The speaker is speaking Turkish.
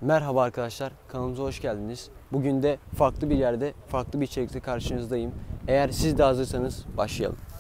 Merhaba arkadaşlar, kanalımıza hoş geldiniz. Bugün de farklı bir yerde, farklı bir içerikle karşınızdayım. Eğer siz de hazırsanız başlayalım.